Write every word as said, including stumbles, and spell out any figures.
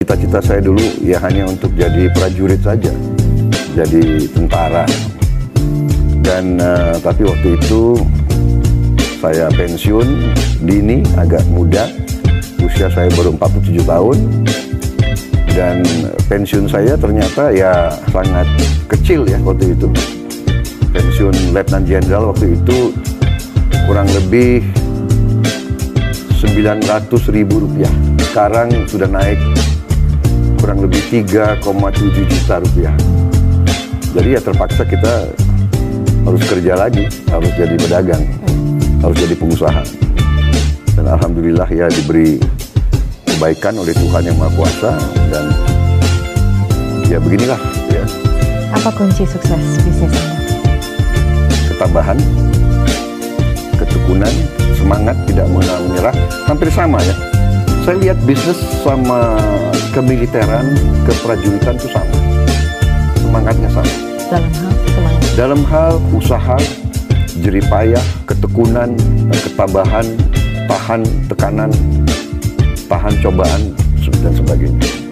Cita-cita saya dulu ya hanya untuk jadi prajurit saja, jadi tentara. Dan uh, tapi waktu itu saya pensiun dini, agak muda, usia saya baru empat puluh tujuh tahun. Dan pensiun saya ternyata ya sangat kecil ya waktu itu. Pensiun Letnan Jenderal waktu itu kurang lebih sembilan ratus ribu rupiah. Sekarang sudah naik kurang lebih tiga koma tujuh juta rupiah. Jadi ya terpaksa kita harus kerja lagi, harus jadi pedagang, harus jadi pengusaha. Dan alhamdulillah ya diberi kebaikan oleh Tuhan Yang Maha Kuasa, dan ya beginilah ya. Apa kunci sukses bisnis Anda? Ketabahan, ketekunan, semangat, tidak mengenal menyerah, hampir sama ya. Saya lihat bisnis sama kemiliteran, keprajuritan itu sama. Semangatnya sama. Dalam hal semangat? Dalam hal usaha, jeripayah, ketekunan, ketabahan, tahan tekanan, tahan cobaan, dan sebagainya.